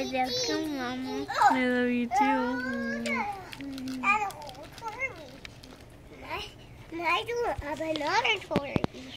love you, Mama. I love you too. I don't want to. I don't have another toy.